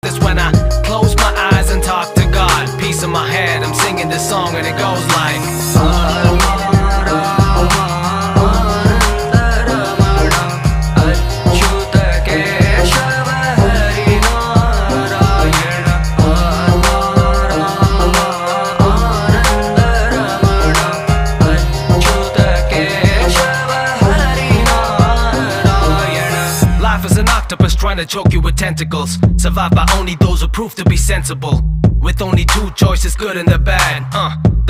That's when I close my eyes and talk to God. Peace in my head, I'm singing this song and it goes like trying to choke you with tentacles. Survived by only those who prove to be sensible, with only two choices, good and the bad.